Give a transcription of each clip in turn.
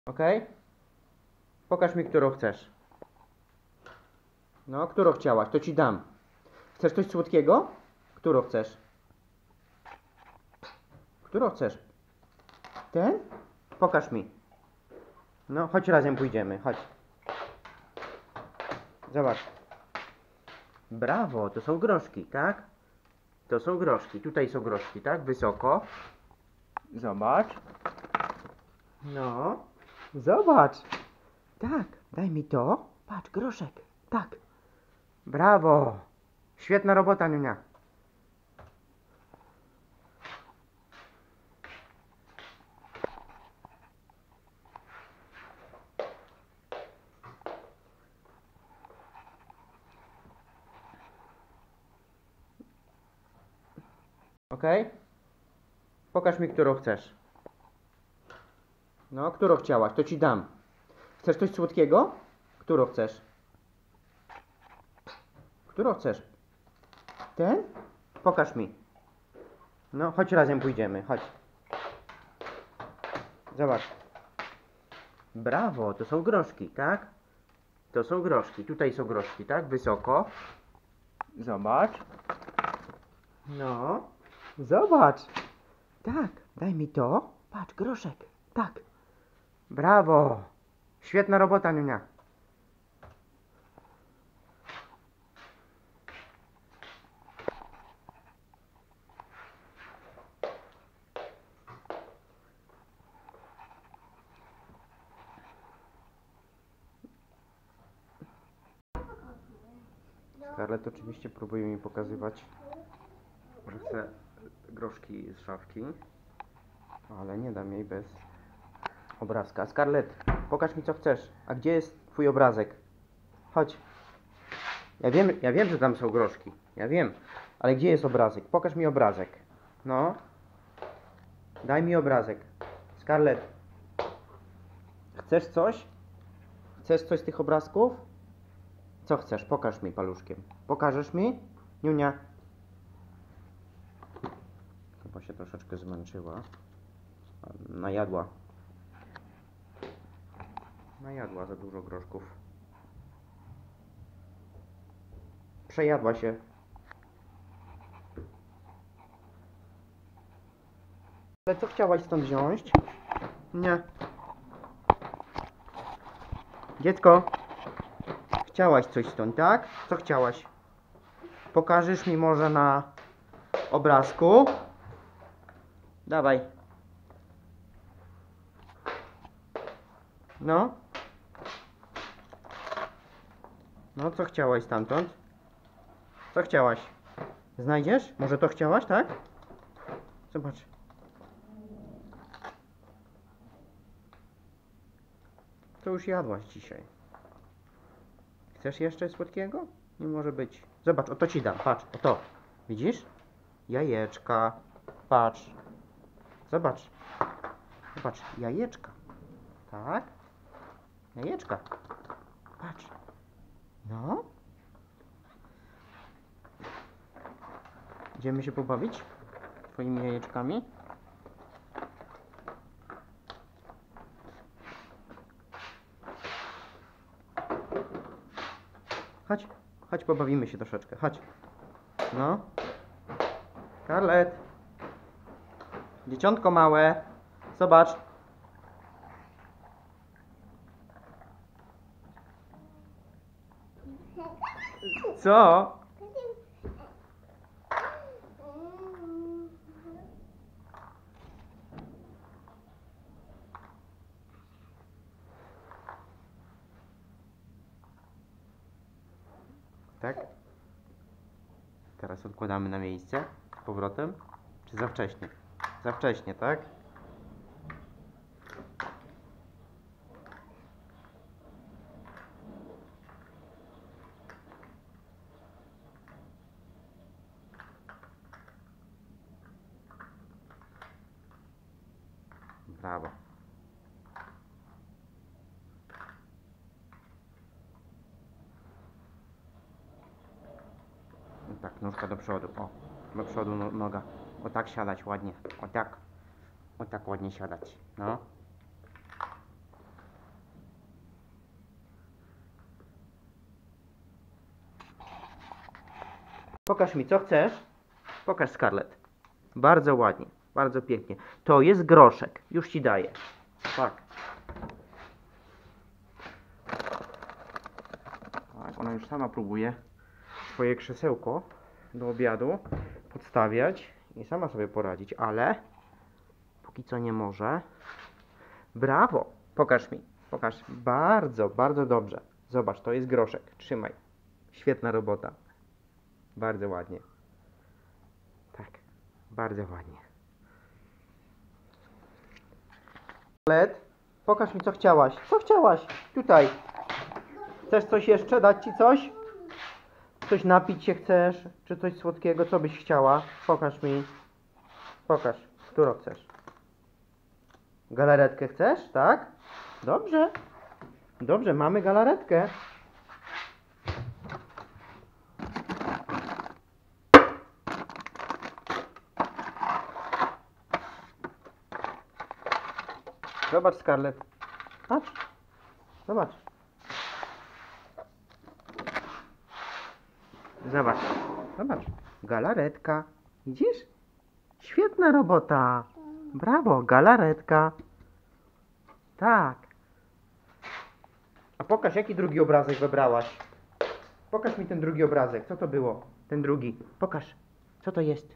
Ok? Pokaż mi, którą chcesz. No, którą chciałaś, to ci dam. Chcesz coś słodkiego? Którą chcesz? Którą chcesz? Ten? Pokaż mi. No, chodź razem pójdziemy, chodź. Zobacz. Brawo, to są groszki, tak? To są groszki, tutaj są groszki, tak? Wysoko. Zobacz. No, zobacz. Tak, daj mi to. Patrz, groszek. Tak. Brawo. Świetna robota, Niunia. Ok? Pokaż mi, którą chcesz. No, którą chciałaś, to ci dam. Chcesz coś słodkiego? Którą chcesz? Którą chcesz? Ten? Pokaż mi. No, chodź razem pójdziemy, chodź. Zobacz. Brawo, to są groszki, tak? To są groszki, tutaj są groszki, tak? Wysoko. Zobacz. No, zobacz. Tak, daj mi to. Patrz, groszek. Tak. Brawo. Świetna robota, Niunia. Scarlett oczywiście próbuje mi pokazywać, że chce groszki z szafki, ale nie dam jej bez obrazka. Scarlett, pokaż mi, co chcesz. A gdzie jest twój obrazek? Chodź. Ja wiem, że tam są groszki. Ja wiem. Ale gdzie jest obrazek? Pokaż mi obrazek. No. Daj mi obrazek. Scarlett. Chcesz coś? Chcesz coś z tych obrazków? Co chcesz? Pokaż mi paluszkiem. Pokażesz mi? Niunia. Chyba się troszeczkę zmęczyła. Najadła. Najadła za dużo groszków. Przejadła się. Ale co chciałaś stąd wziąć? Nie. Dziecko. Chciałaś coś stąd, tak? Co chciałaś? Pokażesz mi może na obrazku? Dawaj. No. No, co chciałaś stamtąd? Co chciałaś? Znajdziesz? Może to chciałaś, tak? Zobacz. To już jadłaś dzisiaj. Chcesz jeszcze słodkiego? Nie może być. Zobacz, o to ci dam. Patrz, o to. Widzisz? Jajeczka. Patrz. Zobacz. Zobacz, jajeczka. Tak? Jajeczka. Patrz. No. Idziemy się pobawić? Twoimi jajeczkami? Chodź. Chodź, pobawimy się troszeczkę. Chodź. No. Scarlett. Dzieciątko małe. Zobacz. Co? Tak? Teraz odkładamy na miejsce z powrotem. Czy za wcześnie? Za wcześnie, tak? Brawo. Tak, nóżka do przodu. O, do przodu noga. O tak siadać ładnie. O tak. O tak ładnie siadać. No. Pokaż mi, co chcesz. Pokaż, Scarlett. Bardzo ładnie, bardzo pięknie. To jest groszek. Już ci daję. Tak. Tak, ona już sama próbuje swoje krzesełko do obiadu podstawiać i sama sobie poradzić, ale póki co nie może. Brawo! Pokaż mi. Pokaż. Bardzo, bardzo dobrze. Zobacz, to jest groszek. Trzymaj. Świetna robota. Bardzo ładnie. Tak. Bardzo ładnie. Scarlett, pokaż mi, co chciałaś. Co chciałaś? Tutaj. Chcesz coś jeszcze? Dać ci coś? Coś napić się chcesz? Czy coś słodkiego? Co byś chciała? Pokaż mi. Pokaż. Którą chcesz? Galaretkę chcesz? Tak? Dobrze. Dobrze, mamy galaretkę. Zobacz, Scarlett. Patrz. Zobacz. Zobacz. Zobacz. Galaretka. Widzisz? Świetna robota. Brawo, galaretka. Tak. A pokaż, jaki drugi obrazek wybrałaś. Pokaż mi ten drugi obrazek. Co to było? Ten drugi. Pokaż. Co to jest?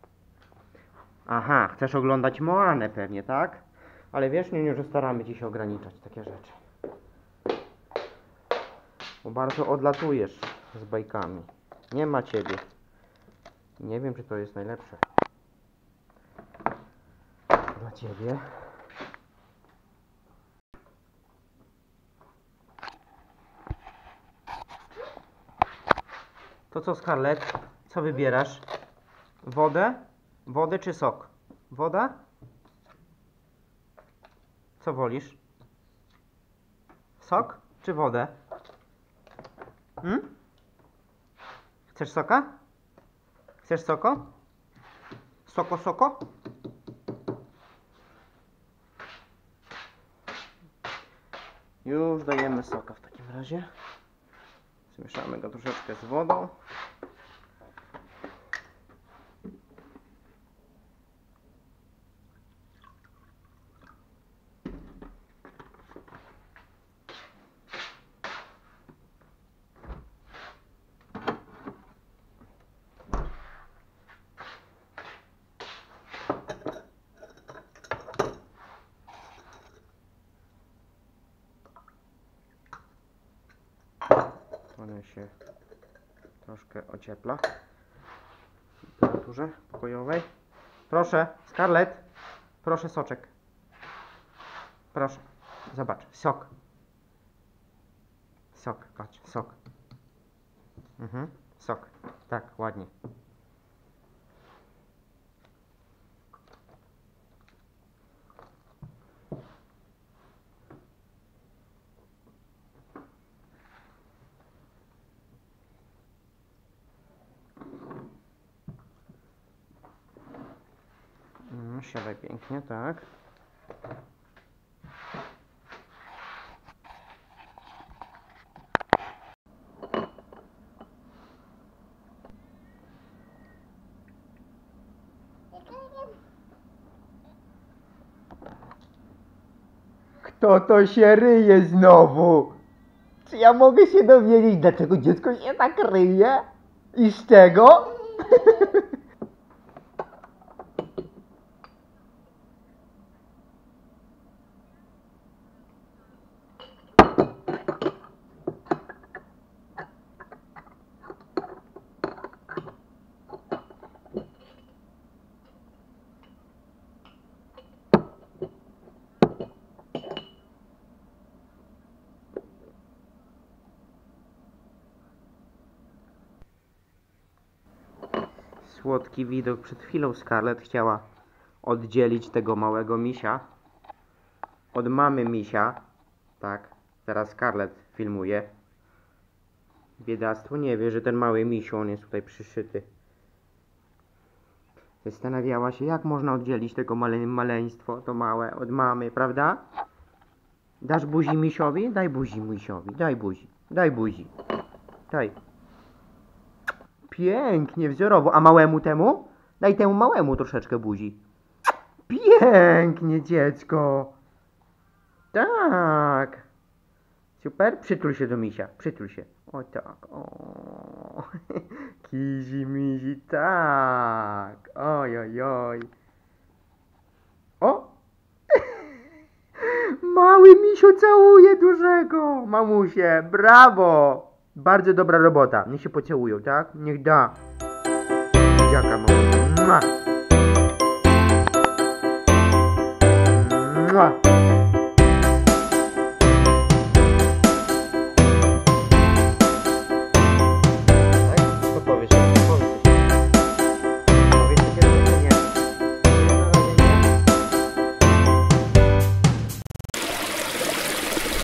Aha, chcesz oglądać Moanę pewnie, tak? Ale wiesz, Niuniu, że staramy ci się ograniczać takie rzeczy. Bo bardzo odlatujesz z bajkami. Nie ma ciebie. Nie wiem, czy to jest najlepsze dla ciebie. To co, Scarlett? Co wybierasz? Wodę? Wodę czy sok? Woda? Co wolisz? Sok czy wodę? Chcesz soka? Chcesz soko? Soko, soko? Już dajemy soka w takim razie. Zmieszamy go troszeczkę z wodą. One się troszkę ociepla w temperaturze pokojowej. Proszę, Scarlett, proszę soczek. Proszę, zobacz, sok. Sok, patrz, sok. Sok, tak, ładnie. Siadaj pięknie, tak. Kto to się ryje znowu? Czy ja mogę się dowiedzieć, dlaczego dziecko się tak ryje? I z czego? Słodki widok. Przed chwilą Scarlett chciała oddzielić tego małego misia od mamy misia. Tak, teraz Scarlett filmuje. Biedactwo nie wie, że ten mały misiu, on jest tutaj przyszyty. Zastanawiała się, jak można oddzielić tego maleństwo, to małe, od mamy, prawda? Dasz buzi misiowi? Daj buzi misiowi, daj buzi, daj buzi. Daj. Pięknie, wzorowo. A małemu temu? Daj temu małemu troszeczkę buzi. Pięknie, dziecko. Tak. Super. Przytul się do misia. Przytul się. O tak. O. Kizi mizi, tak. Oj, oj, oj. O. Mały misio całuje dużego. Mamusie, brawo. Bardzo dobra robota. Niech się pocałują, tak? Niech da. Dziaka, mamusia. Mua. Mua.